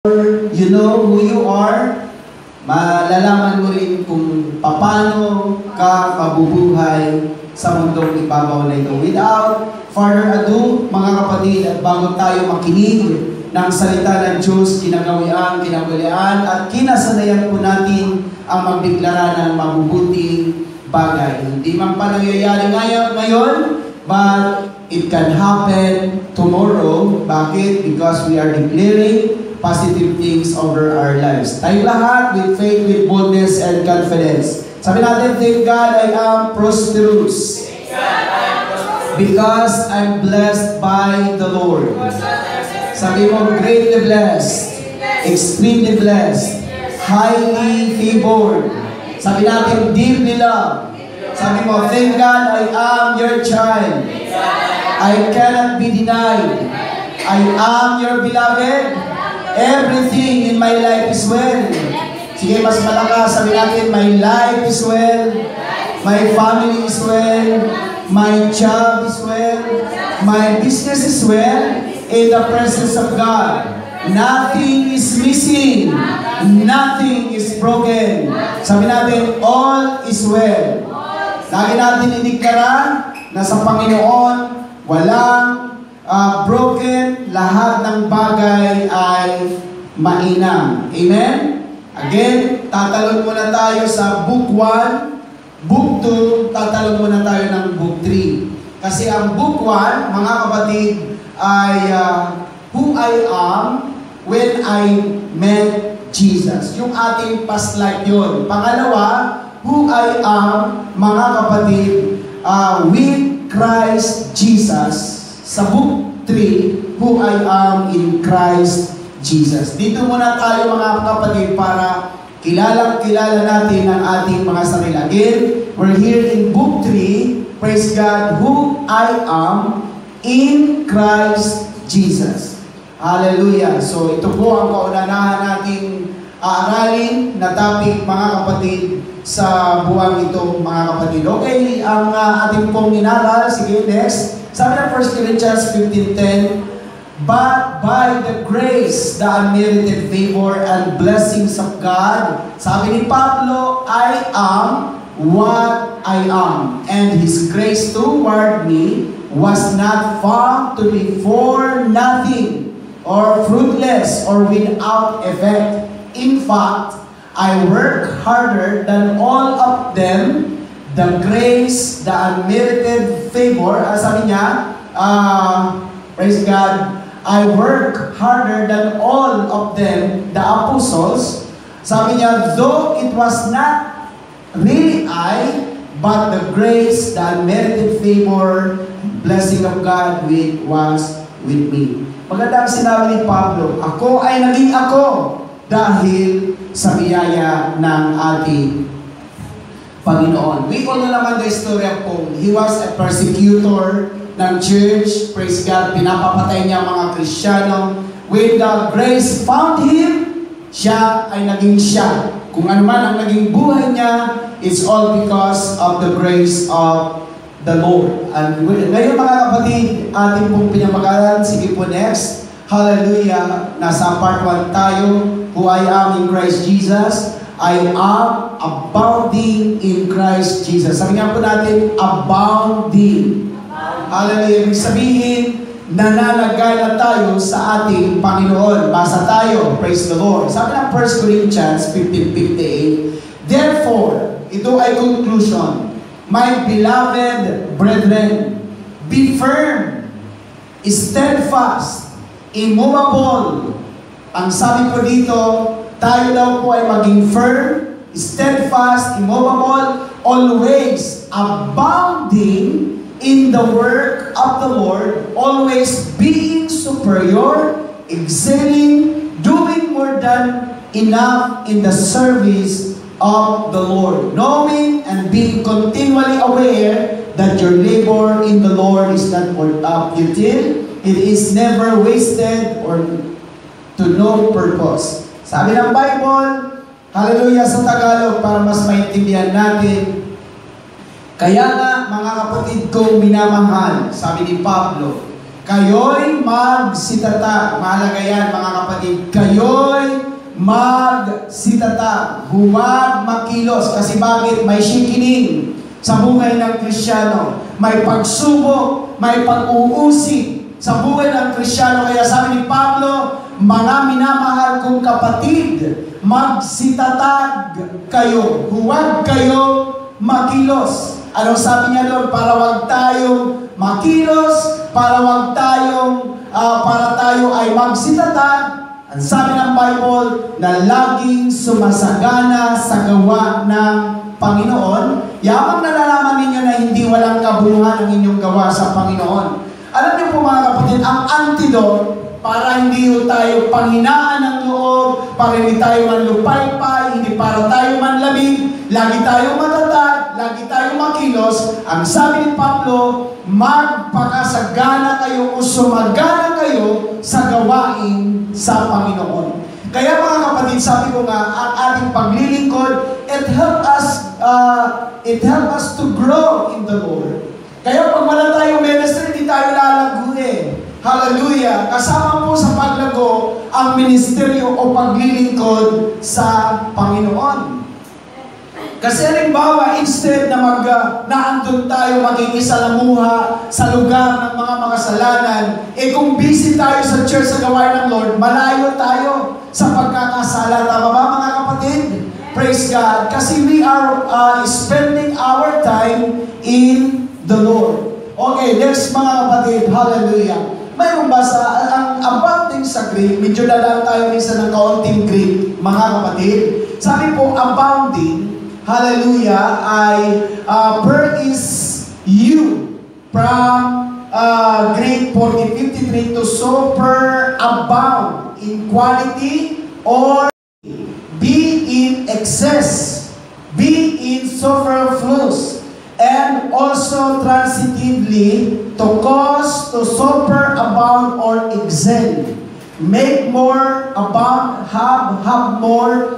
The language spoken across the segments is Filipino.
You know who you are, malalaman mo rin kung paano ka mabubuhay sa mundong ibabaw na ito. Without further ado, mga kapatid, at bago tayo makinig ng salita ng Diyos, kinagawian, kinabulian, at kinasanayan po natin ang magbiglara ng mabubuting bagay. Hindi man pa nangyayari ngayon, but it can happen tomorrow. Bakit? Because we are declaring positive things over our lives. Tayo lahat with faith, with boldness, and confidence. Sabi natin, thank God I am prosperous. Because I'm blessed by the Lord. Sabi mo, greatly blessed, extremely blessed, highly favored. Sabi natin, deeply loved. Sabi mo, thank God I am your child. I cannot be denied. I am your beloved. Everything in my life is well. Sige, mas malakas. Sabi natin, my life is well. My family is well. My job is well. My business is well. In the presence of God. Nothing is missing. Nothing is broken. Sabi natin, all is well. Lagi natin inikara na sa Panginoon, walang broken, lahat ng bagay ay mainam. Amen? Again, tatalon muna tayo sa Book 1, Book 2, tatalon muna tayo ng Book 3. Kasi ang Book 1, mga kapatid, ay who I am when I met Jesus. Yung ating past life yun. Pangalawa, who I am, mga kapatid, with Christ Jesus. Sa Book 3, who I am in Christ Jesus. Dito muna tayo mga kapatid para kilala natin ang ating mga sarili. Again, we're here in Book 3, praise God, who I am in Christ Jesus. Hallelujah. So ito po ang kaunanahan nating aaralin na topic mga kapatid sa buwang ito mga kapatid. Okay, ang ating pong inaral, sige next. Sabi ng 1 Corinthians 15:10, but by the grace, the unmerited favor and blessings of God, sabi ni Pablo, I am what I am, and His grace toward me was not found to be for nothing, or fruitless, or without effect. In fact, I work harder than all of them. The grace, the unmerited favor, sabi niya, praise God, I work harder than all of them, the apostles. Sabi niya, though it was not really I, but the grace, the unmerited favor, blessing of God was with me. Maganda ang sinabi ni Pablo, ako ay naging ako dahil sa biyaya ng ating Panginoon. We all know naman the story of Paul. He was a persecutor ng church. Praise God. Pinapapatay niya mga Kristiyano. When the grace found him, siya ay naging siya. Kung ano man ang naging buhay niya, it's all because of the grace of the Lord. And ngayon mga kapatid, ating pong pinamagalan. Sige po next. Hallelujah. Nasa part 1 tayo. Who I am in Christ Jesus. I am abounding in Christ Jesus. Sabi nga po natin, abounding. Hallelujah. Ibig sabihin, nananagana tayo sa ating Panginoon. Basa tayo. Praise the Lord. Sabi ng 1 Corinthians 15:58, therefore, ito ay conclusion, my beloved brethren, be firm, steadfast, immovable. Ang sabi ko dito, tayo daw po ay maging firm, steadfast, immovable, always abounding in the work of the Lord, always being superior, excelling, doing more than enough in the service of the Lord, knowing and being continually aware that your labor in the Lord is not futile, it is never wasted or to no purpose. Sabi ng Bible, hallelujah sa Tagalog para mas maintindihan natin. Kaya nga mga kapatid kong minamahal, sabi ni Pablo, Kayo'y magsitatag. Mahalaga yan, mga kapatid. Kayo'y magsitatag. Huwag makilos. Kasi bakit? May shikining sa buhay ng Kristiyano. May pagsubok, may pag-uusig sa buhay ng Kristiyano. Kaya sabi ni Pablo, mga minamahal kong kapatid, magsitatag kayo. Huwag kayo makilos. Anong sabi niya doon? Para wag tayong makilos, para tayo ay magsitatag. Ang sabi ng Bible, na laging sumasagana sa gawa ng Panginoon. Yamang nalalaman ninyo na hindi walang kabuluhan ang inyong gawa sa Panginoon. Alam niyo po mga kapatid, ang antidote para hindi tayo panghinaan ng loob, para hindi tayo manlupaypay, hindi para tayo manlamig, lagi tayo matatag, lagi tayo makilos. Ang sabi ni Pablo, magpakasagana kayo o sumagana kayo sa gawain sa Panginoon. Kaya mga kapatid, sabi ko nga, ang ating paglilingkod, it help us to grow in the Lord. Kaya pag wala tayong ministry, hindi tayo lalaguin. Hallelujah! Kasama po sa paglago ang ministeryo o paglilingkod sa Panginoon. Kasi halimbawa, instead na naandun tayo makikisalamuha sa lugar ng mga makasalanan, kung busy tayo sa church sa gawain ng Lord, malayo tayo sa pagkakasala. Tama ba mga kapatid? Praise God! Kasi we are spending our time in the Lord. Okay, next mga kapatid, hallelujah. Mayroon ba ang abounding sa Greek, medyo dalang tayo minsan ng kaunting Greek, mga kapatid. Sabi po, abounding, hallelujah, ay per is you, from Greek 4053 to super abound in quality or be in excess, be in superfluous, and also transitively to cause to superabound or excel, make more, abound, have more,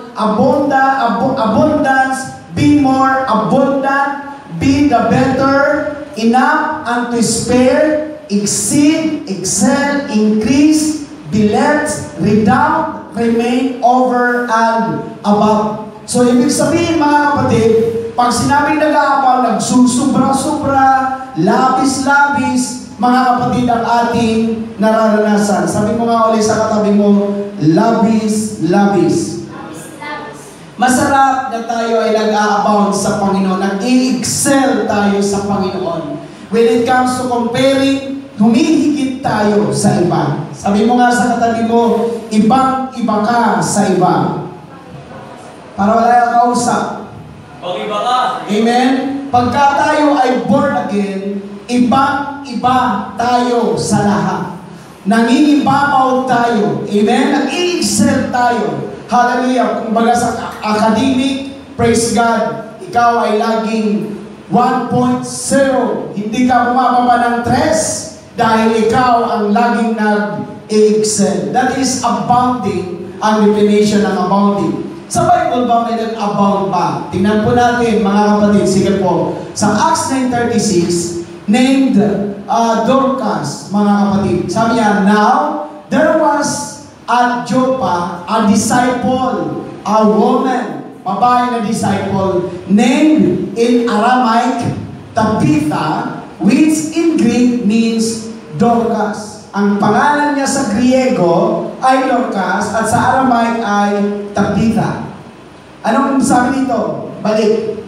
abundance, be more abundant, be the better, enough and to spare, exceed, excel, increase, be let, redound, remain, over, and above. So, ibig sabihin mga kapatid, pag sinabing nag-aapaw, nagsusubra-subra, labis-labis, mga kapatid ang ating nararanasan. Sabi mo nga ulit sa katabi mo, labis-labis. Masarap na tayo ay nag-aapaw sa Panginoon, nag-i-excel tayo sa Panginoon. When it comes to comparing, humihigit tayo sa iba. Sabi mo nga sa katabi mo, ibang-iba ka sa iba. Para wala kang kausap. Pag-iba ka. Amen? Pagka tayo ay born again, ibang-iba tayo sa lahat. Nangingibabaw tayo. Amen? Nag-i-excel tayo. Hallelujah. Kung baga sa academic, praise God, ikaw ay laging 1.0. Hindi ka bumababa ng 3 dahil ikaw ang laging nag-i-excel. That is abounding, ang definition ng abounding. Sa Bible ba may nag-abound ba? Tingnan po natin mga kapatid. Sige po. Sa Acts 9:36, named Dorcas, mga kapatid. Sabi niya, now, there was at Joppa a disciple, a woman, babae na disciple, named in Aramaic, Tabitha, which in Greek means Dorcas. Ang pangalan niya sa Griego ay Dorcas at sa Aramaic ay Tabitha. Anong sabi dito? Balik.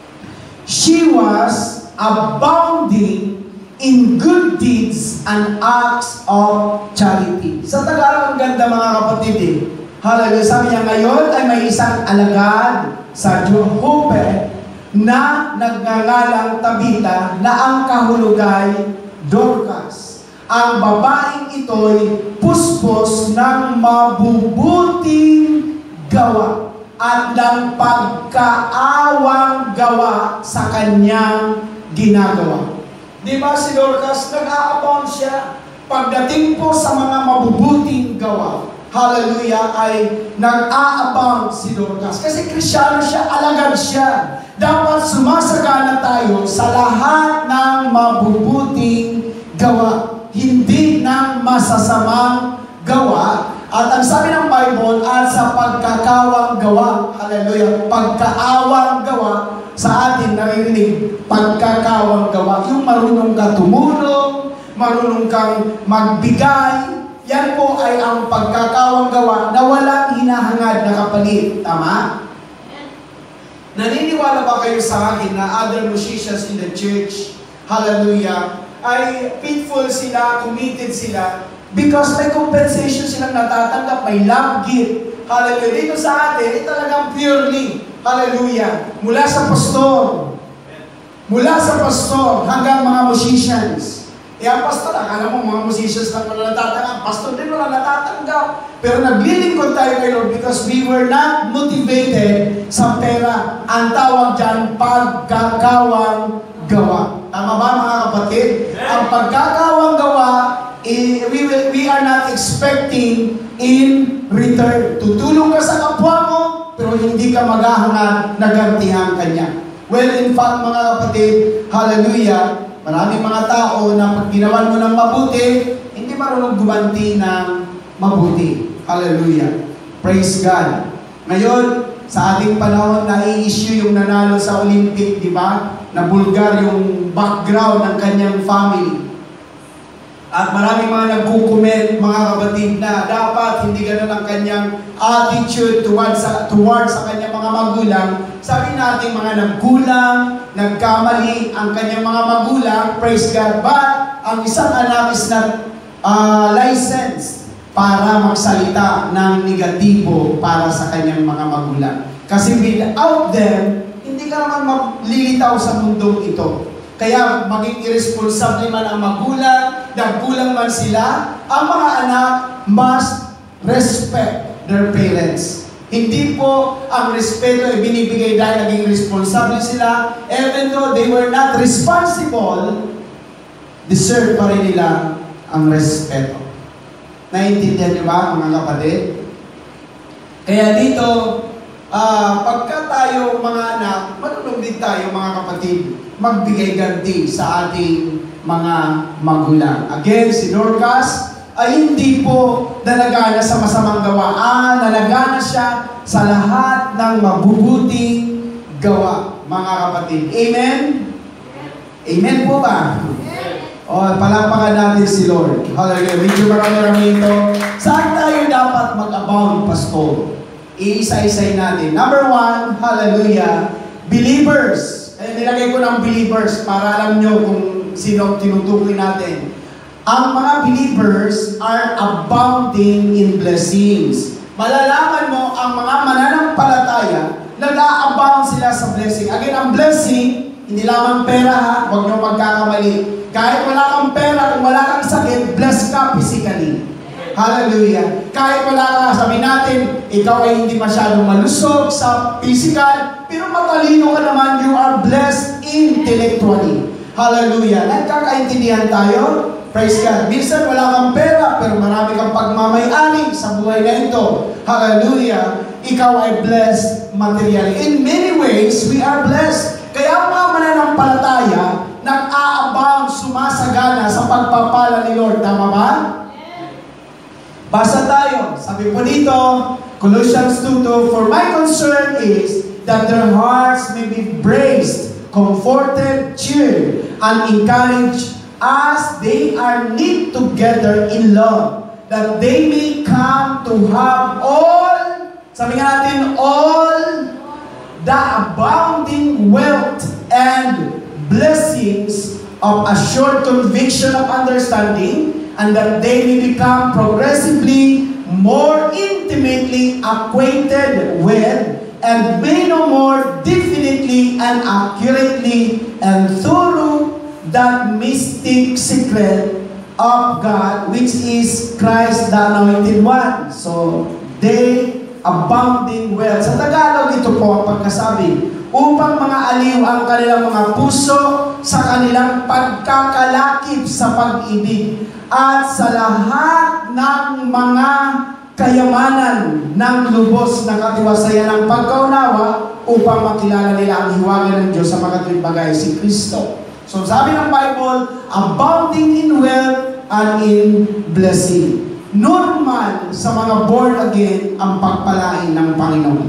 She was abounding in good deeds and acts of charity. Sa Tagalog, ang ganda mga kapatid eh. Hallelujah. Sabi niya, ngayon ay may isang alagad sa Joppe na nagngangalang Tabitha na ang kahulugay Dorcas. Ang babaeng ito'y puspos ng mabubuting gawa at ng pagkaawang gawa sa kanyang ginagawa. Di ba si Dorcas, nag-a-abound siya pagdating po sa mga mabubuting gawa. Hallelujah, ay nag-a-abound si Dorcas. Kasi Kristiyano siya, alagad siya. Dapat sumasagana tayo sa lahat ng mabubuting gawa. hindi ng masasamang gawa. At ang sabi ng Bible, at sa pagkakawang gawa. Hallelujah. Pagkaawang gawa. Sa atin, naririnig, pagkakawang gawa. Yung marunong ka tumulong, marunong kang magbigay, yan po ay ang pagkakawang gawa na walang hinahangad na kapalit. Tama? Naniniwala ba kayo sa akin na other musicians in the church, hallelujah, ay faithful sila, committed sila, because may compensation silang natatanggap, may love gift. Hallelujah. Dito sa atin, talagang purely, hallelujah, mula sa pastor hanggang mga musicians. Ang pastor, akala mo mga musicians lang wala natatanggap, pastor din wala natatanggap. Pero naglilingkod tayo kay Lord because we were not motivated sa pera. Ang tawag dyan, pagkakawang gawa. Tama ba mga kapatid? Ang pagkakawang gawa, we are not expecting in return. Tutulong ka sa kapwa mo, pero hindi ka maghahangad na gantihan kanya. Well, in fact, mga kapatid, hallelujah, maraming mga tao na pag ginawan mo ng mabuti, hindi marunong gumanti ng mabuti. Hallelujah. Praise God. Ngayon, sa ating panahon, nai-issue yung nanalo sa Olympic, di ba? Na Bulgar yung background ng kanyang family. At maraming mga nagkukomment, mga kapatid, na dapat hindi ganun ang kanyang attitude towards sa kanyang mga magulang. Sabi natin, mga nagkulang, nagkamali ang kanyang mga magulang, praise God. But, ang isang anak is not licensed para magsalita ng negatibo para sa kanyang mga magulang. Kasi without them, hindi ka naman maglilitaw sa mundong ito. Kaya maging irresponsible man ang magulang, nagkulang man sila, ang mga anak must respect their parents. Hindi po ang respeto ay binibigay dahil naging responsable sila, even though they were not responsible, deserve pa rin nila ang respeto. Naiintindihan niyo ba, mga kapatid? Kaya dito, pagka tayo mga anak, marunong din tayo mga kapatid, magbigay ganti sa ating mga magulang. Again, si Dorcas ay hindi po nalagana sa masamang gawa. Nalagana siya sa lahat ng mabubuting gawa, mga kapatid. Amen? Amen po ba? O, palapakan natin si Lord. Hallelujah. Medyo marami-rami ito. Saan tayo dapat mag-abound, Pastor? Iisa-isay natin. Number 1, hallelujah, believers. Kaya nilagay ko ng believers para alam nyo kung sino tinutukoy natin. Ang mga believers are abounding in blessings. Malalaman mo ang mga mananampalataya, nag-a-abound sila sa blessing. Again, ang blessing, hindi lamang pera ha, huwag nyo magkakamali. Kahit wala kang pera, kung wala kang sakit, bless ka physically. Hallelujah. Kahit wala ka, sabi natin, ikaw ay hindi masyadong malusog sa physical, pero matalino ka naman, you are blessed intellectually. Hallelujah. Nagkakaintindihan tayo? Praise God. Minsan wala kang pera, pero marami kang pagmamay-ani sa buhay na ito. Hallelujah. Ikaw ay blessed materially. In many ways, we are blessed. Kaya ang mga mananampalataya, nag-a-abound, sumasagana sa pagpapala ni Lord. Tama ba? Basa tayo. Sabi po dito, Colossians 2:2, for my concern is that their hearts may be braced, comforted, cheered, and encouraged as they are knit together in love, that they may come to have all, sabi nga natin, all the abounding wealth and blessings of assured conviction of understanding, and that they may become progressively more intimately acquainted with and may know more definitely and accurately and thorough that mystic secret of God, which is Christ the Anointed One. So, they abounding wealth. Sa Tagalog, ito po ang pagkasabi, upang mga aliw ang kanilang mga puso sa kanilang pagkakalakip sa pag-ibig at sa lahat ng mga kayamanan ng lubos na katiwasayan ng pagkaunawa upang makilala nila ang hiwaga ng Diyos sa mga tuwing bagay si Kristo. So sabi ng Bible, abounding in wealth and in blessing. Normal sa mga born again ang pagpalain ng Panginoon.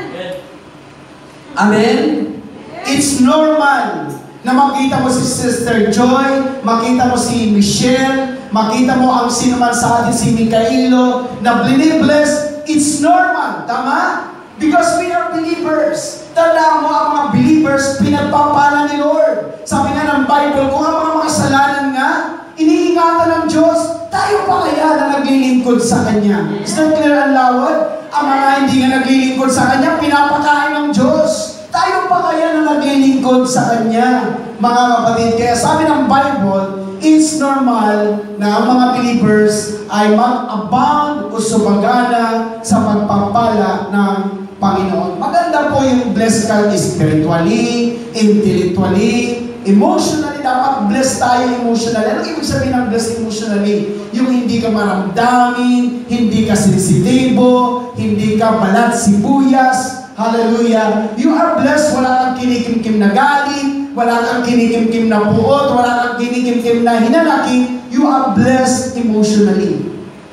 Amen? It's normal na makita mo si Sister Joy, makita mo si Michelle, makita mo ang sino man sa atin, si Mikaelo, na bless. It's normal. Tama? Because we are believers. Tandaan mo, ang mga believers, pinagpapala ni Lord. Sabi nga ng Bible, kung ang mga makasalanan nga, iniingatan ng Diyos, tayo pa kaya na naglilingkod sa Kanya? Is that clear and loud? Ang mga hindi nga naglilingkod sa Kanya, pinapakain ng Diyos. Tayo pa kaya na naglilingkod sa Kanya, mga kapatid? Kaya sabi ng Bible, it's normal na ang mga believers ay mag-abound o sumagana sa pagpapala ng Panginoon. Maganda po yung blessed ka spiritually, intellectually, emotionally. Dapat blessed tayo emotionally. Ano ibig sabihin ng blessed emotionally? Yung hindi ka maramdamin, hindi ka sensitibo, hindi ka balat sibuyas. Hallelujah. You are blessed. Wala kang kinikimkim na galit, wala kang kinikimkim na puot, wala kang kinikimkim na hinanakit. You are blessed emotionally.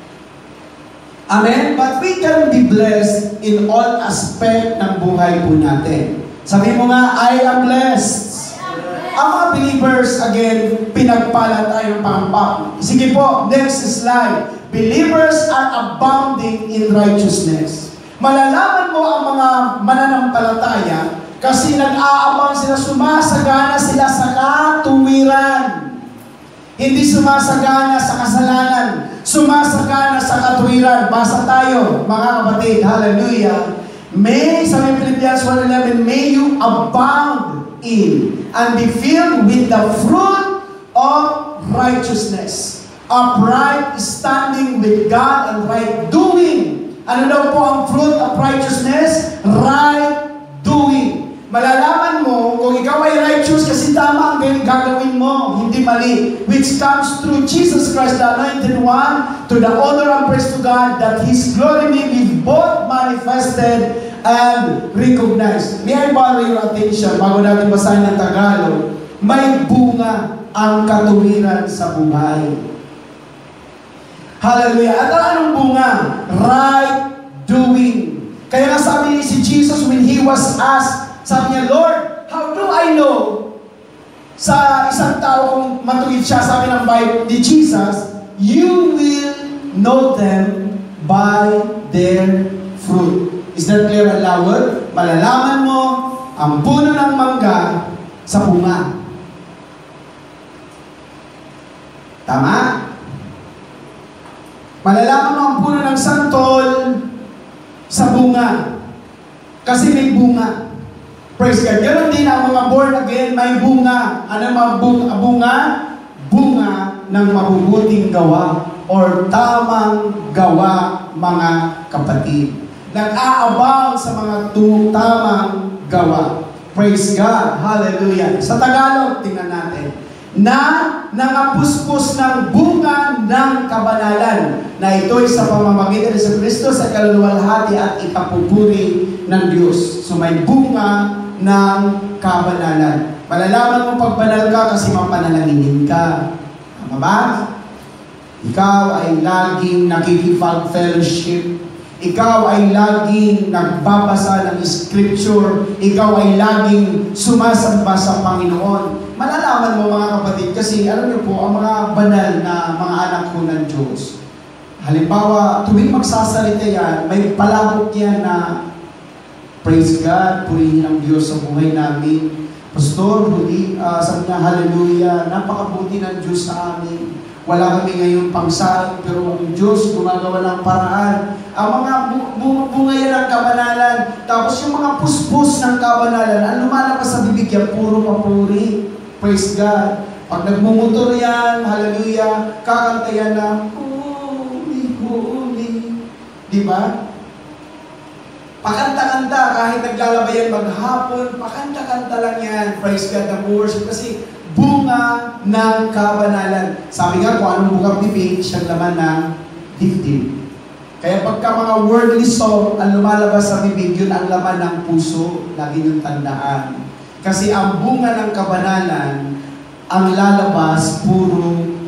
Amen? But we can be blessed in all aspect ng buhay po natin. Sabi mo nga, I am blessed. Ang mga believers, again, pinagpala tayong pangpak. Sige po, next slide. Believers are abounding in righteousness. Malalaman mo ang mga mananampalataya kasi nag-aabang sila, sumasagana sila sa katuwiran. Hindi sumasagana sa kasalanan, sumasagana sa katuwiran. Basa tayo, mga kapatid. Hallelujah. May, sabi Philippians 1:11, may you abound in and be filled with the fruit of righteousness, upright standing with God and right doing. Ano daw po ang fruit of righteousness? Right doing. Malalaman mo kung ikaw ay righteous kasi tama ang gagawin mo, hindi mali. Which comes through Jesus Christ, the Anointed One, to the honor and praise to God, that His glory may be both manifested and recognized. May I borrow your attention bago natin basahin ng Tagalog? May bunga ang katuwiran sa buhay. Hallelujah. At anong bunga? Right doing. Kaya nga sabi ni si Jesus when He was asked, sabi niya, Lord, how do I know? Sa isang tao kung matuwid siya, sabi ng Bible ni Jesus, you will know them by their fruit. Is that clear and loud? Malalaman mo ang puno ng mangga sa bunga. Tama? Malalaman mo ang puno ng santol sa bunga. Kasi may bunga. Praise God. Ganon din ang mga born again, may bunga. Ano mga bunga? Bunga ng mabubuting gawa or tamang gawa, mga kapatid. Nag-aabaw sa mga tamang gawa. Praise God. Hallelujah. Sa Tagalog, tingnan natin. Na nangapuspos ng bunga ng kabanalan, na ito'y sa pamamagitan ni Kristo sa kaluluwalhati at ikapupuri ng Diyos. So may bunga ng kabanalan. Malalaman mo pag banal ka kasi mapanalanginin ka. Tama ba? Ikaw ay laging nakikipag-fellowship. Ikaw ay laging nagbabasa ng scripture. Ikaw ay laging sumasamba sa Panginoon. Malalaman mo, mga kapatid, kasi alam niyo po, ang mga banal na mga anak ko ng Diyos. Halimbawa, tuwing magsasalita yan, may palabok yan na praise God, purihin ang Diyos sa buhay namin. Pastor, sabi niya, hallelujah, napakabuti ng Diyos sa amin. Wala kami ngayon pangsain, pero ang Diyos gumagawa ng paraan. Ang mga bunga yan ng kabanalan, tapos yung mga puspos ng kabanalan, ang lumalabas sa bibig yan, puro papuri. Praise God. Pag nagmumotor yan, hallelujah, kakanta yan na, holy, holy. Di ba? Pakanta-kanta, kahit naglalabayan maghapon, pakanta-kanta lang yan. Praise God, ang worship. Kasi bunga ng kabanalan. Sabi nga, kung anong bukang bibig, siyang laman ng dibdib. Kaya pagka mga worldly song, ang lumalabas sa bibig, yun ang laman ng puso. Lagi niyong tandaan. Kasi ang bunga ng kabanalan, ang lalabas, puro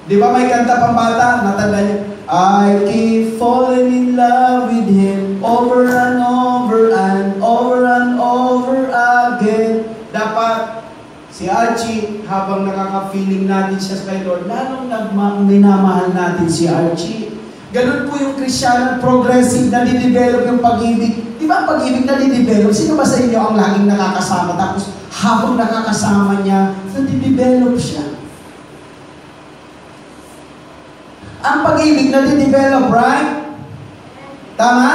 Di ba may kanta pang bata? Natanda niyo, I keep falling in love with Him over and over and over and over again. Dapat si Archie, habang nakaka-feeling natin siya kay Lord, lalong minamahal natin si Archie. Ganun po yung Kristiyanong progressive na didevelop yung pag-ibig. Di ba ang pag-ibig na didevelop? Sino ba sa inyo ang laging nakakasama? Tapos habang nakakasama niya, nadidevelop siya. Ang pag-ibig na didevelop, right? Tama?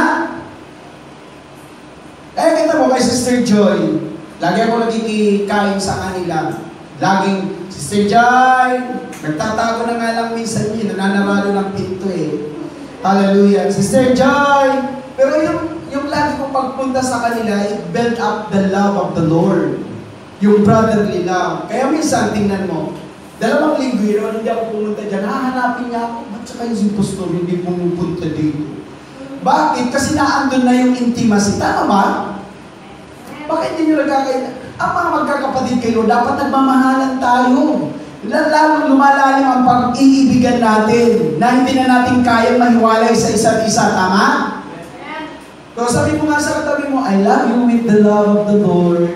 Kaya kita mo kay Sister Joy, lagi ako nagkikain sa kanila. Laging, Sister Joy, nagtatago na nga lang minsan yun, nananarado ng pinto eh. Hallelujah. Sister Joy, pero yung lagi kong pagpunta sa kanila, it built up the love of the Lord. Yung brotherly love. Kaya minsan, tingnan mo, 2 linggo yun, hindi ako pumunta dyan, hahanapin niya ako, ba't saka yung si Pastor hindi pumupunta dito? Bakit? Kasi naandun na yung intimacy. Tama ba? Bakit hindi nyo nagkakain? Ang mga magkakapatid kayo, dapat nagmamahalan tayo. Lalong lumalalim ang pag-iibigan natin na hindi na natin kayang mahiwalay sa isa't isa. Tama? So sabi mo nga sa katabi mo, I love you with the love of the Lord.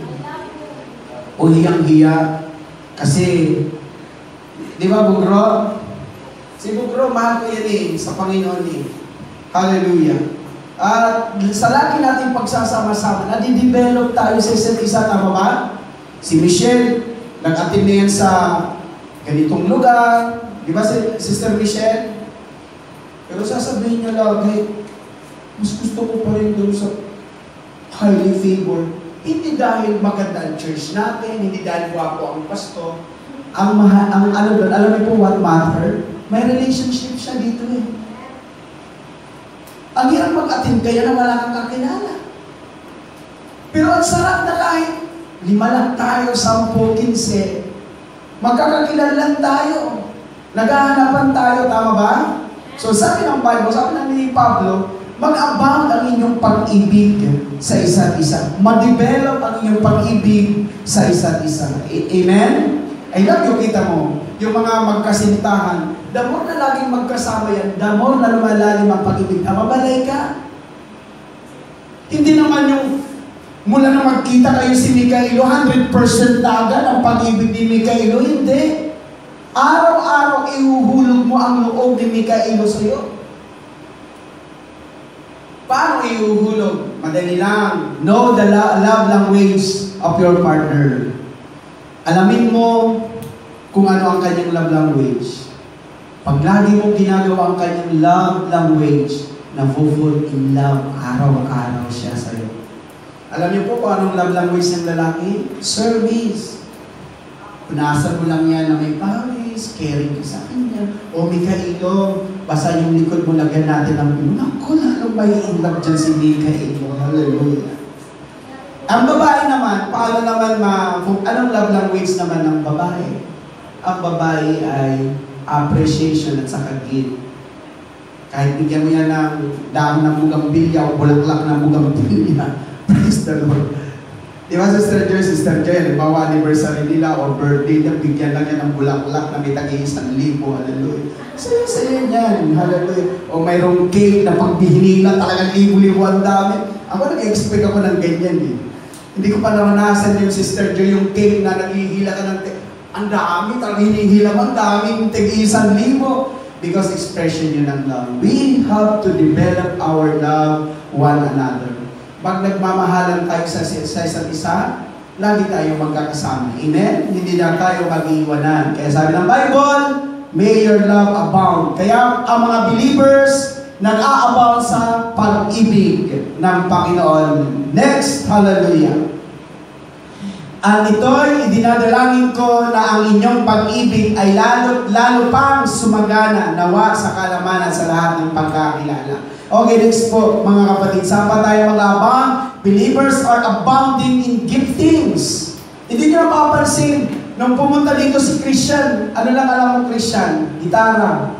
O hiyang-hiya. Kasi, di ba Bugro? Si Bugro, mahal ko yan eh, sa Panginoon eh. Hallelujah. At sa lagi natin pagsasama-sama, nadidevelop tayo sa isa't isa, tama ba? Si Michelle, nag-attend na yan sa ganitong lugar. Di ba, Sister Michelle? Pero sasabihin niya lagi, mas gusto ko pa rin doon sa highly favored. Hindi dahil maganda ang church natin, hindi dahil guwapo ang pastor. Ang ano doon, alam niyo po what matter? May relationship siya dito eh. Ang hirap mag-attend kaya na wala kang kakilala. Pero ang sarap na kahit 5 lang tayo, 10, 15, magkakakilala lang tayo. Naghahanapan tayo, tama ba? So sabi ng Bible, sabi ng ni Pablo, mag-abound ang inyong pag-ibig sa isa't isa. Ma-develop ang inyong pag-ibig sa isa't isa. Amen? I love you, kita mo, yung mga magkasintahan, the more na laging magkasama yan, the more na lumalalim ang pag-ibig. Mabalay ka. Hindi naman yung mula na magkita kayo si Mikaelo, 100% agad ang pag-ibig ni Mikaelo. Hindi. Araw-araw ihuhulog mo ang loob ni Mikaelo sa'yo. Paano ihuhulog? Madali lang. Know the love language of your partner. Alamin mo kung ano ang kanyang love language. Pag lagi mo ginagawa ang kanyang love language, na-fall in love araw-araw siya sa'yo. Alam niyo po kung anong love language ng lalaki? Service. Punasan mo lang yan na may pawis, caring ka sa kanya. O Mikaelo, basta yung likod mo, lagyan natin ng naku, lalong may in-love dyan si Mikaelo. Hallelujah. Ang babae naman, paano naman kung anong love language naman ng babae? Ang babae ay appreciation at saka gift. Kahit bigyan mo yan ng dahon ng bugambilya o bulaklak ng bugambilya, praise the Lord. Di ba, Sister Joy, bawa anniversary nila o birthday na, bigyan lang yan ng bulaklak na may tag-1,000. Hallelujah. Saya-saya niyan. Hallelujah. O mayroong cake na pagbihinila, talagang libo-libo ang dami. Ako nag-expect ako ng ganyan eh. Hindi ko pa naranasan yung Sister Joy, yung cake na naghihila ka ng ang dami, talagang hinihila mo, ang daming tag-1,000. Because expression yun ng love. We have to develop our love one another. Pag nagmamahalan tayo sa isa't isa, lagi tayo magkakasama. Amen? Hindi na tayo mag-iwanan. Kaya sabi ng Bible, may your love abound. Kaya ang mga believers, nag-a-abound sa pag-ibig ng Panginoon. Next, hallelujah. At ito'y idinadalangin ko na ang inyong pag-ibig ay lalo pang sumagana nawa sa kalamanan sa lahat ng pagkakilala. Okay, next po mga kapatid. Saan pa tayo mag-abound? Believers are abounding in giftings. Hindi nyo mapapansin, nung pumunta dito si Christian, ano lang alam mo Christian? Gitara.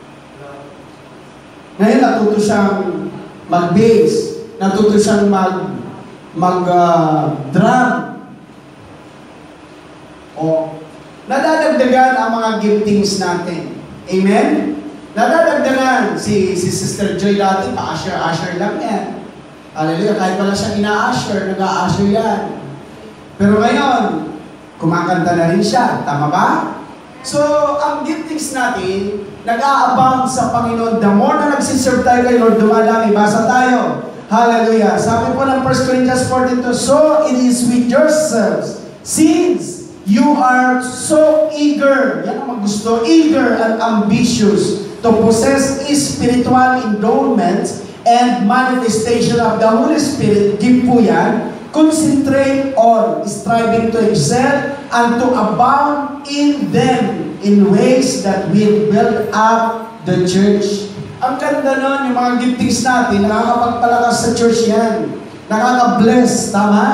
Ngayon natuto siyang mag-bass. Natuto siyang mag-drum. O, nadadagdagan ang mga giftings natin. Amen? Nadadagdagan. Si Sister Joy dati, pa-usher lang yan. Hallelujah. Kahit wala siyang ina-usher, nag-a-usher yan. Pero ngayon, kumakanta na rin siya. Tama ba? So, ang giftings natin, nag-aabang sa Panginoon. The more na nagsiserve tayo kay Lord, dumadami. Basa tayo. Hallelujah. Sabi po ng 1 Corinthians 14:2, so it is with yourselves, since you are so eager, yan ang gusto, eager and ambitious to possess spiritual endowments and manifestation of the Holy Spirit, give po yan, concentrate on striving to excel and to abound in them in ways that will build up the church. Ang ganda nun, yung mga giftings natin, nakakapagpalakas sa church yan. Nakaka-bless, tama?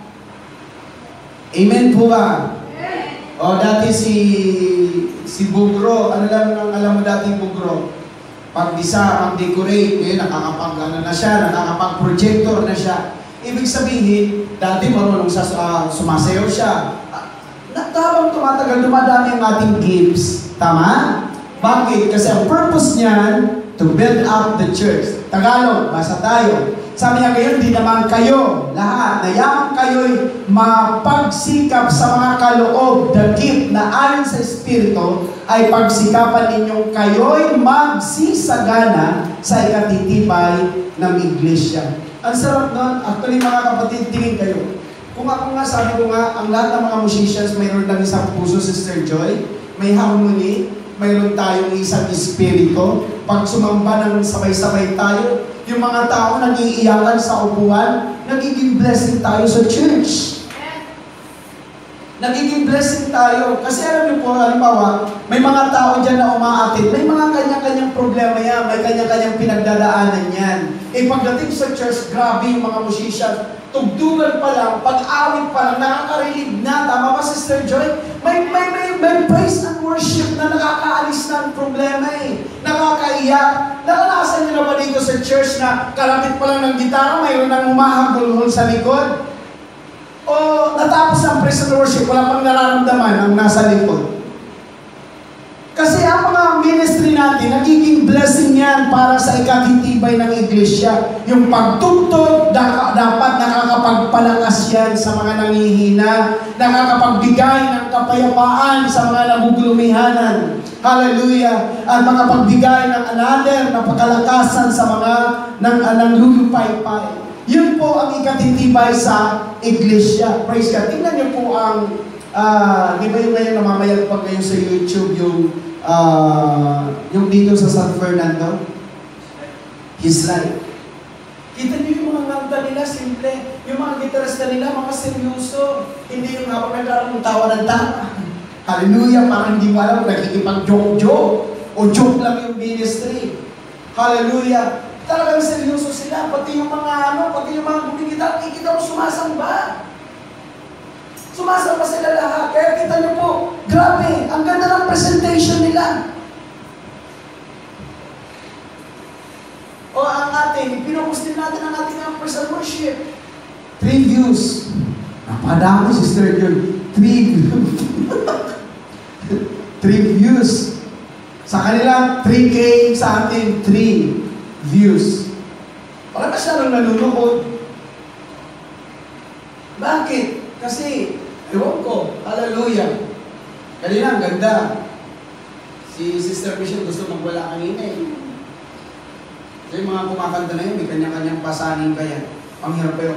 Amen po ba? O dati si Bugro, ano lang ang alam mo dati Bugro? Pag-decorate, nakakapag-ano na siya, nakakapag-projector na siya. Ibig sabihin, dati marunong sumasayaw siya. Habang tumatagal, dumadami ang ating gifts. Tama? Bakit? Kasi ang purpose niyan, to build up the church. Tagalog, basa tayo. Sabi niya, gayon, di naman kayo, lahat, nayamang kayo'y mapagsikap sa mga kaloob, the gift na ayon sa Espiritu, ay pagsikapan ninyong kayo'y magsisagana sa ikatitibay ng iglesia. Ang sarap nun, actually mga kapatid, tingin kayo. Kung ako nga, sabi ko nga, ang lahat ng mga musicians, mayroon lang isang puso, Sister Joy, may harmony, mayroon tayong isang espiritu. Pag sumamba ng sabay-sabay tayo, yung mga tao nag-iiyakan sa upuan, nagiging blessing tayo sa church. Nagiging blessing tayo. Kasi alam niyo po, halimbawa, may mga tao dyan na umaatid, may mga kanya-kanyang problema yan, may kanya-kanyang pinagdadaanan yan. Eh pagdating sa church, grabe yung mga musicians, tugtugan pa lang, pag-awit pa lang, nakaka-relieve na. Tama ba, Sister Joy? May praise and worship na nakakaalis ng problema eh. Nakakaiyak. Naranasan niyo na ba dito sa church na kalapit pa lang ng gitara, mayroon nang humahagulhol sa likod? O natapos ang praise and worship, wala pang nararamdaman ang nasa likod? Kasi ang mga ministry natin, nagiging blessing yan para sa ikatitibay ng iglesia. Yung pagtugtog, dapat nakakapagpalakas yan sa mga nangihina, nakakapagbigay ng kapayapaan sa mga nagugulumihanan. Hallelujah! At makapagbigay ng another na pagkalakasan sa mga nanglulupay-pay. Yun po ang ikatitibay sa iglesia. Praise God. Tingnan niyo po ang di ba yung ngayon namamayagpag ngayon sa YouTube yung dito sa San Fernando? His Life. Kita niyo yung mga kanta nila, simple. Yung mga gitarista nila, mga seryoso. Hindi yung habang nagkaroon ng tawa ng tama. Hallelujah, parang hindi mo alam, nakikipag-joke-joke. O joke lang yung ministry. Hallelujah. Talagang seryoso sila. Pati yung mga pati yung mga gumigitar, ikita mo sumasamba. Sumasama sila lahat. Kaya kita niyo po, grabe, ang ganda ng presentation nila. O ang ating, pinupost din natin ang ating praise and worship. 3 views. Napadami, Sister John. 3 views. 3 views. Sa kanila, 3K. Sa atin, 3 views. Wala masyadong nalulukod. Bakit? Kasi, ewan ko, hallelujah. Kanina, ang ganda. Si Sister Michelle gusto magwala kanina eh. So yung mga kumakanta na yun, may kanya-kanyang pasanin kaya. Ang hirap pa yung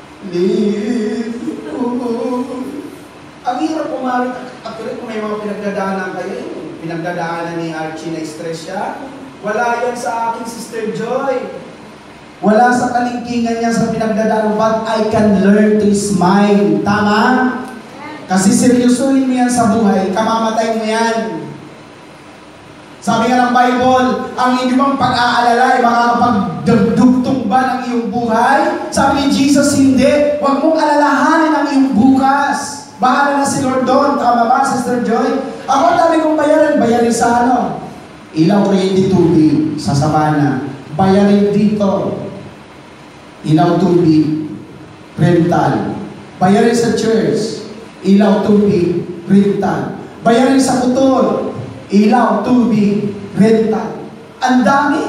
ang hirap pumalit. Actually, kung may mga pinagdadaanan kayo, pinagdadaanan ni Archie na stress siya, wala yan sa aking Sister Joy. Wala sa kalingkingan niya sa pinagdadaan, but I can learn to smile. Tama? Kasi seryosuhin mo yan sa buhay, kamamatay mo yan. Sabi nga ng Bible, ang inyong pag-aalala ay makakapagdugtong ba ng iyong buhay? Sabi ni Jesus, hindi. Huwag mong alalahanin ang iyong bukas. Bahala na si Lord doon. Tama ba, Sister Joy? Ako, dami kong bayarin sa ilaw, kuryente, tubig sa sabana. Bayarin dito. Ilaw, tubig, rental. Bayarin sa church. Ilaw, tubig, rental. bayarin sa putol, ilaw, tubig, rental. Ang dami.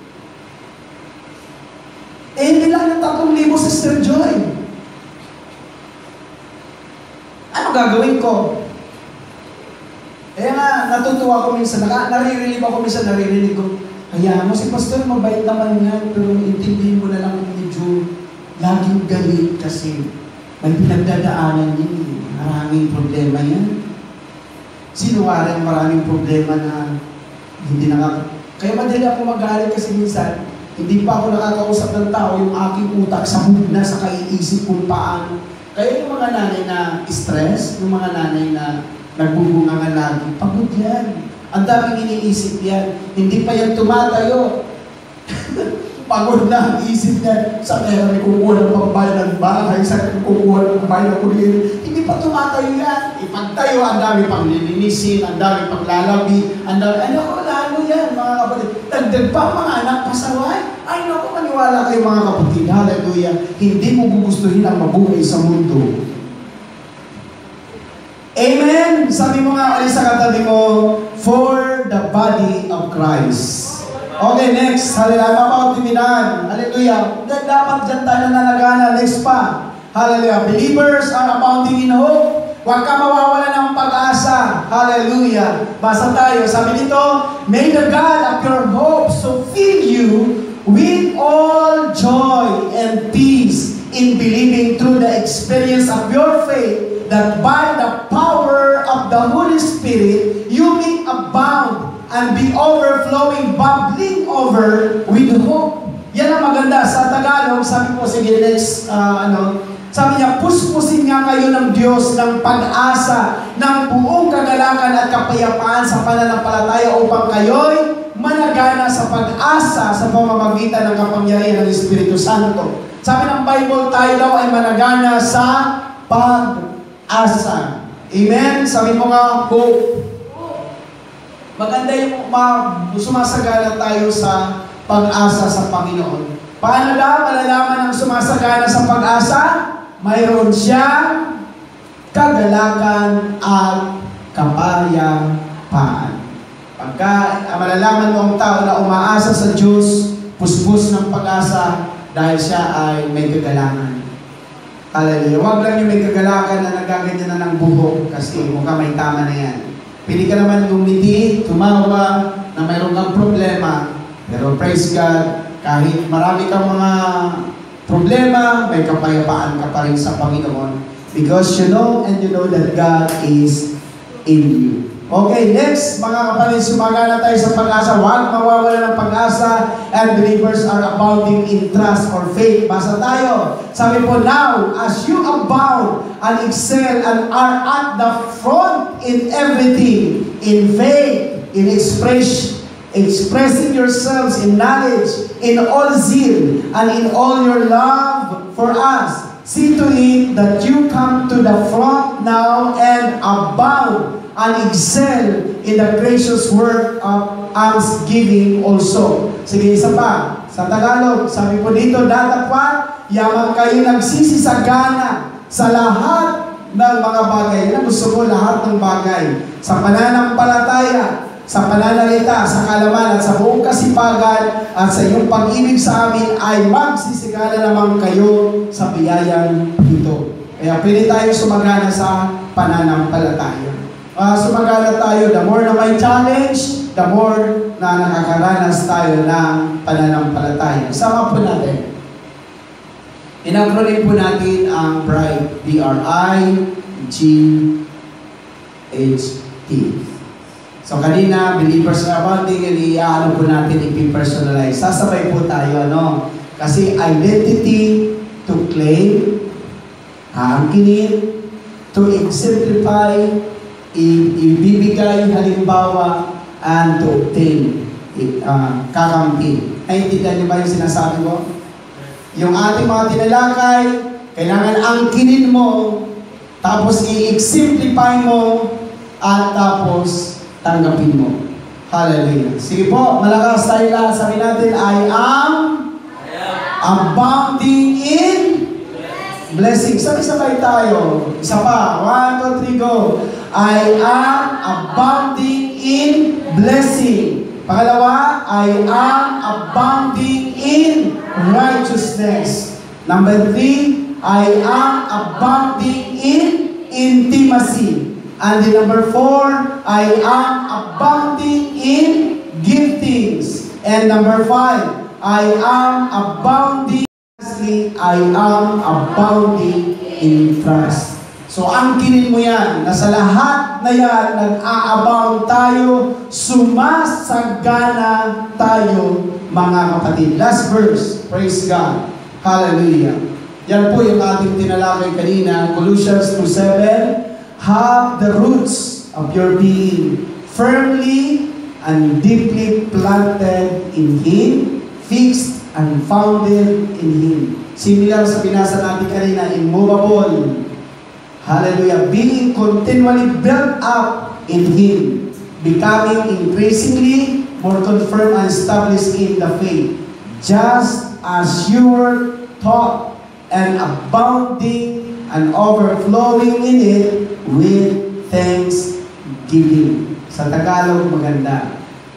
Hindi lang yung 3,000, Sister Joy. Ano gagawin ko? Nga, natutuwa ko minsan, naririnig ko, kaya mo si Pastor, mabait naman yan, pero intindihin mo na lang medyo laging galit kasi may pinagdadaanan din. Maraming problema yan. Sinuwaring maraming problema na hindi kaya madali ako magalit kasi minsan, hindi pa ako nakakausap ng tao, yung aking utak sabog na sa kaiisip kung paano. Kaya yung mga nanay na stress, yung mga nanay na nagbubungangan lagi, pagod yan. Ang daming iniisip yan. Hindi pa yan tumatayo. Pagod na ang isip niya. Sa kaya may kukuha ng pambayad ng bahay, sa kaya kukuha ng pambayad ng kuryente. Hindi pa tumatayo yan. Ipagtayo, ang dami pang lilinisin, ang dami pang lalabi, ang dami, ano ko, lalo yan, mga kapatid. Dagdag pa ang mga anak, pasaway. Ay, naku, maniwala kayo mga kapatid. Hallelujah. Hindi mo gugustuhin ang mabuhay sa mundo. Amen? Sabi mo nga, alis sa katabi mo, for the body of Christ. Okay, next. Hallelujah. Mapautiminan. Hallelujah. Dapat dyan tayo nananagana. Next pa. Hallelujah. Believers are abounding in hope. Huwag ka mawawala ng pag-asa. Hallelujah. Basa tayo. Sabi dito, may the God of your hope so fill you with all joy and peace in believing through the experience of your faith, that by the power of the Holy Spirit, you may abound and be overflowing, bubbling over with hope. Yan ang maganda. Sa Tagalog, sabi po, sige, next, sabi niya, puspusin nga kayo ng Diyos ng pag-asa, ng buong kagalakan at kapayapaan sa pananampalataya upang kayo'y managana sa pag-asa sa pamamagitan ng kapangyarihan ng Espiritu Santo. Sabi ng Bible, tayo daw ay managana sa pag-asa. Amen? Sabi mo nga, hope. Maganda yung sumasagana tayo sa pag-asa sa Panginoon. Paano daw malalaman ang sumasagana sa pag-asa? Mayroon siyang kagalakan at kapayapaan. Pagka malalaman mo ang tao na umaasa sa Diyos, puspos ng pag-asa dahil siya ay may kagalakan. Hallelujah. Huwag lang yung may kagalakan na nagaganyan na ng buhok kasi mukhang may tama na yan. Pili ka naman lumiti, tumawa, na mayroon kang problema. Pero praise God, kahit marami kang mga problema, may kapayapaan ka pa rin sa Panginoon. Because you know and you know that God is in you. Okay, next, mga kapatid, sumagana tayo sa pag-asa. Huwag mawawala ng pag-asa, and believers are abounding in trust or faith. Basa tayo. Sabi po, now, as you abound and excel and are at the front in everything, in faith, in expressing yourselves in knowledge, in all zeal, and in all your love for us, see to it that you come to the front now and abound and excel in the gracious work of almsgiving also. Sige, isa pa. Sa Tagalog, sabi po dito, datapwat, yaman kayo nagsisisagana sa lahat ng mga bagay. Yan ang gusto ko, lahat ng bagay. Sa pananampalataya, sa pananalita, sa kalaman, at sa buong kasipagan, at sa iyong pag-ibig sa amin, ay magsisigala naman kayo sa biyayang ito. Kaya pwede tayo sumagana sa pananampalataya. Sumagana tayo, the more na may challenge, the more na nakakaranas tayo ng pananampalataya. Sama po natin. In-acronym po natin ang BRIGHT. B-R-I-G-H-T. So kanina, believers are abounding, and i-ano po natin, i-personalize. Sasabay po tayo, ano? Kasi identity to claim, aangkinin, to exemplify, ibibigay, halimbawa, and to obtain, kakampi. Naintindihan niyo ba yung sinasabi ko? Yung ating mga tinalakay, kailangan angkinin mo, tapos i-exemplify mo, at tapos tanggapin mo. Hallelujah. Sige po, malakas tayo lahat. Sabi natin, I am abounding in blessing. Sabay-sabay tayo. Isa pa. 1, 2, 3, go. I am abounding in blessing. Pangalawa, I am abounding in righteousness. Number 3, I am abounding in intimacy. And then number 4, I am abounding in giftings. And number 5, I am abounding. Lastly, I am abounding in trust. So, angkinin mo yan, na sa lahat na yan, nag-a-abound tayo, sumasagana tayo, mga kapatid. Last verse, praise God. Hallelujah. Yan po yung ating tinalakay kanina, Colossians 2:7, have the roots of your being firmly and deeply planted in Him, fixed and founded in Him. Similar sa binasa natin kanina, immovable. Hallelujah. Being continually built up in Him, becoming increasingly more confirmed and established in the faith, just as you were taught, and abounding and overflowing in it with thanksgiving. Sa Tagalog, maganda.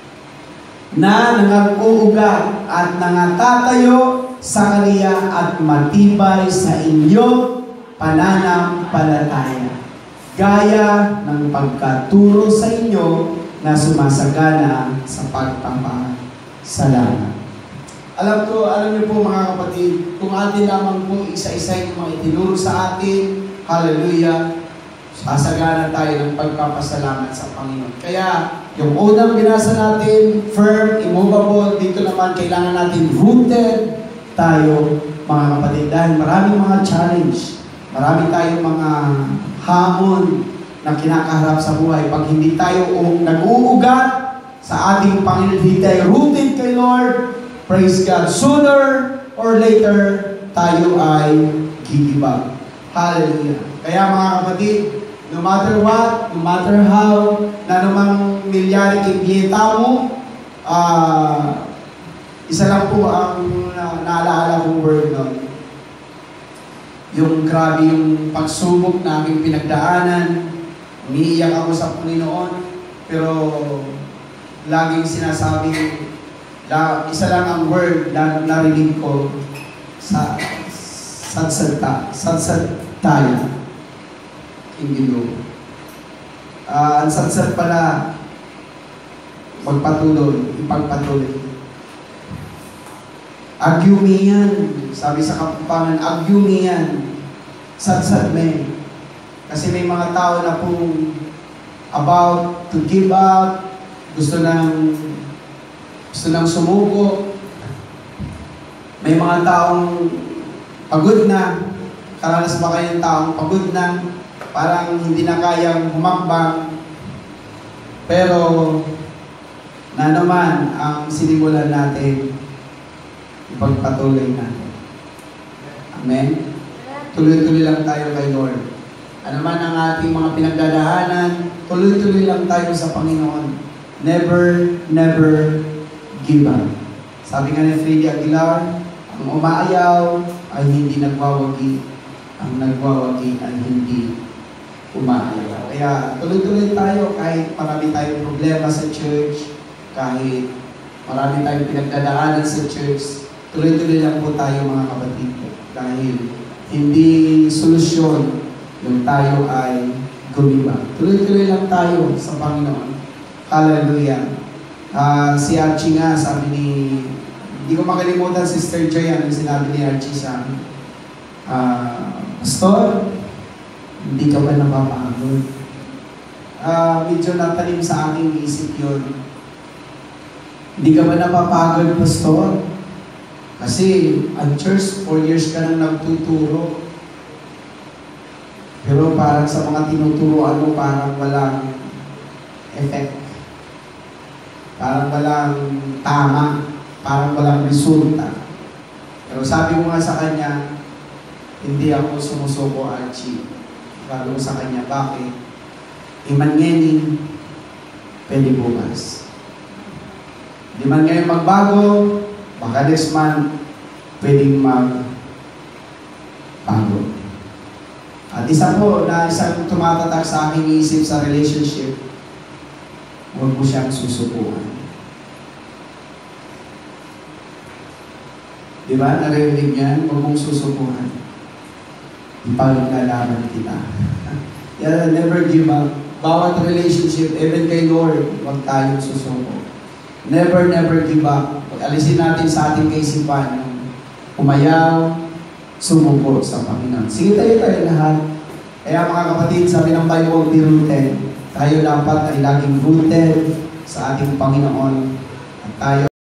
Na nangag-uugat at nangatatayo sa kaniya at matibay sa inyong pananampalataya, gaya ng pagkaturo sa inyo na sumasagana sa pagpapasalamat. Alam niyo po mga kapatid, kung atin lamang po isa-isa yung mga itinuro sa atin, hallelujah, sasagana tayo ng pagpapasalamat sa Panginoon. Kaya, yung unang binasa natin, firm, immovable, dito naman kailangan natin rooted tayo, mga kapatid, dahil maraming mga challenge, marami tayong mga hamon na kinakaharap sa buhay. Pag hindi tayo nag-uugat sa ating Panginoon, hindi tayo rooted kay Lord, praise God, sooner or later, tayo ay give up. Hallelujah. Kaya mga kapatid, no matter what, no matter how, na namang milyari kibyeta mo, isa lang po ang naalala kong word nun. Yung grabe yung pagsubok na aming pinagdaanan, umiiyak ako sa Panginoon, pero laging sinasabi, isa lang ang word na narinig ko sa sadsad-taya. Hindi mo. Ang sadsad pala, magpatuloy, ipagpatuloy. Agyumi yan. Sabi sa Kapampangan, agyumi yan. Sadsad me. Kasi may mga tao na pong about to give up, gusto nang sumuko. May mga taong pagod na. Karanas ba kayong taong pagod na? Parang hindi na kayang humakbang. Pero, na naman ang sinimulan natin, ipagpatuloy natin. Amen? Tuloy-tuloy lang tayo kay Lord. Ano man ang ating mga pinagdadaanan, tuloy-tuloy lang tayo sa Panginoon. Never, never give up. Sabi nga ni Freddy Aguilar, ang umaayaw ay hindi nagwawagi. Ang nagwawagi ay hindi umaayaw. Kaya tuloy-tuloy tayo kahit marami tayong problema sa church, kahit marami tayong pinagdadaanan sa church, tuloy-tuloy lang po tayo mga kapatid. Dahil hindi solusyon yung tayo ay gumiba. Tuloy-tuloy lang tayo sa Panginoon. Hallelujah. Si Archie nga, sabi hindi ko makalimutan, Sister Joy, ano sinabi ni Archie sa amin. Pastor, hindi ka ba napapagod? Medyo natanim sa aking isip yun. Hindi ka ba napapagod, Pastor? Kasi, ang church, 4 years ka nang nagtuturo. Pero parang sa mga tinuturoan mo, parang walang effect. Parang walang tama, parang walang resulta. Pero sabi mo nga sa kanya, hindi ako sumusuko, Archie. Sabi mo sa kanya, bakit? Iman ngayon, pwede bukas. Di man ngayon magbago, baka next month, pwedeng magbago. At isa po na isang tumatatak sa aking isip sa relationship, huwag mo siyang susubukan. Diba? Naririnig niyan? Huwag mong susubukan. Ipaglalaban kita. Yeah, never give up. Bawat relationship, even kay Lord, huwag tayong susuko. Never give up. Pag-alisin natin sa ating kaisipan, umayaw, sumuko sa Panginoon. Sige tayo lahat. Kaya mga kapatid, sabi ng Bible, be rooted. Tayo dapat ay laging rooted sa ating Panginoon. At tayo